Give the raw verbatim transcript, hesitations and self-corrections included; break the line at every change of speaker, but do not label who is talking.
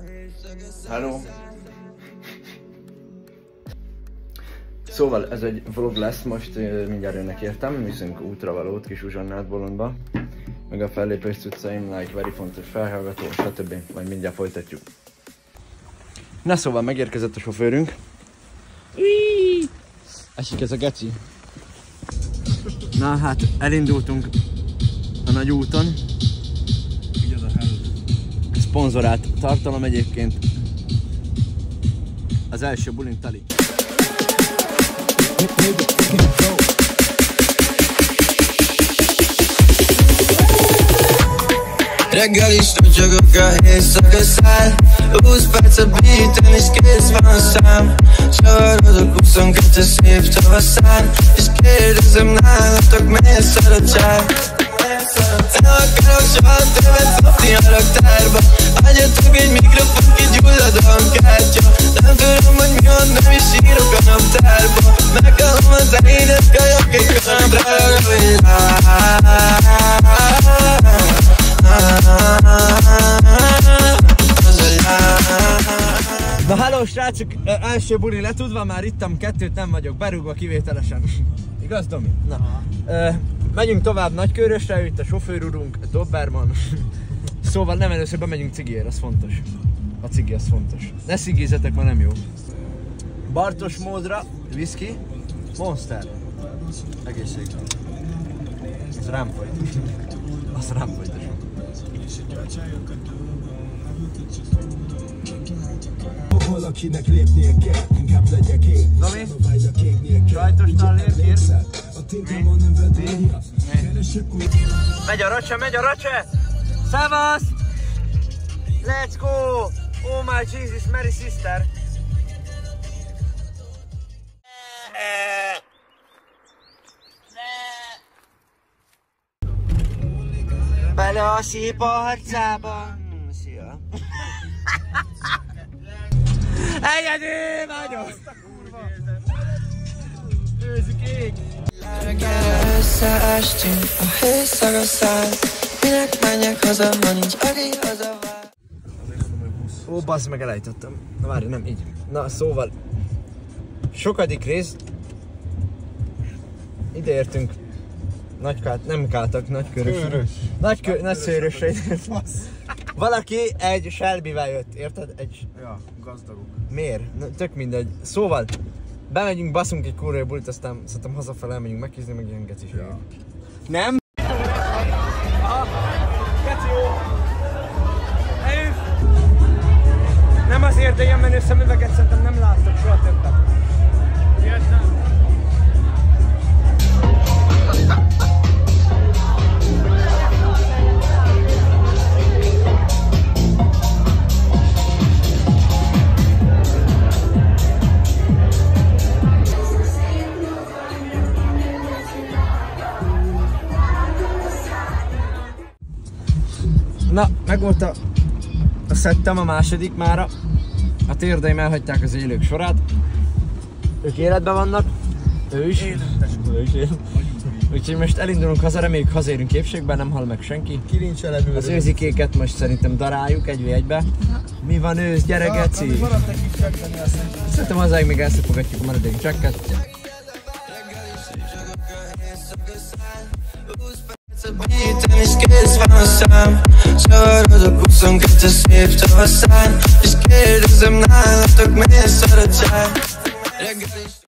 Hello! Szóval ez egy vlog lesz, most mindjárt önnek értem, viszünk útravalót kis Uzsannát Bolondba. Meg a fellépés cuccaim, like, very fontos felhallgató, stb. Majd mindjárt folytatjuk. Na szóval megérkezett a sofőrünk. Iiii! Esik ez a geci. Na hát elindultunk a nagy úton. Szponzorált tartalom egyébként. Az első bulin tali.
Reggel is rotyogok a éjszaka száll. Húsz perc a beaten és kész van a szám. Savarodok huszonkettő szép tavaszán. És kérdezem nálatok miért szar a csár. Nem akarok soha többet szopni a raktárba. Adjatok egy mikrofon, kigyullad a hangkártya. Nem tudom, hogy mi van, nem is írok a naptárba. Meghalom az édes kajak egy kanabrára, hogy
Na halló srácok, első buli letudva, már ittam kettőt, nem vagyok berúgva kivételesen. Igaz, Domi? Na. Uh, megyünk tovább Nagykőrösre, itt a sofőrurunk, Doberman. Szóval nem először bemegyünk cigiért, az fontos. A cigi az fontos. Ne cigizzetek, ma nem jó. Bartos módra, whisky, Monster. Egészségre. Az rám folyt. Az rám folyt a sok.
Valakinek lépnie kell, inkább legyek én.
Domi? Sajtos tallér, kérsz? Megy a racse, megy a racse! Szevasz! Let's go! Oh my Jesus, Mary sister! Bele a szép arcába! Szia! Egyedül vagyok! Őzik ég!
Reggelre összeestünk a hőszaga száll. Minek menjek haza, ha nincs, aki hazavár.
Ó, bassz meg, elejtettem. Na várj, nem így. Na szóval sokadik rész. Ide értünk. Nagykát, nem kátak, Nagykőrösre. Nagykő, Nagyszőrösre. Valaki egy Shelbyvel jött, érted? Egy...
Ja, gazdagok.
Miért? Na, tök mindegy. Szóval bemegyünk, baszunk egy kurva bulit, aztán szerintem hazafele elmegyünk megkízni, meg ilyen gecis. Ja. Nem? Aha, geci jó. Eljön. Nem azért, de ilyen menő szemüveget szerintem nem láttok soha többet. Vietnám. Na, megvolt a, a szettem, a második mára. A térdeim elhagyták az élők sorát. Ők életben vannak. Ő is. Ő is él. Úgyhogy most elindulunk haza, reméljük hazérünk épségben, nem hal meg senki. Az őzikéket most szerintem daráljuk egy vé egybe. Mi van ősz, gyere geci! Szerintem hazáig még elszapogatjuk a maradék csekket.
Beaten és kész van a szám. Savarodok huszonkettő szép tavaszán. És kérdezem nálatok miért szar a csár.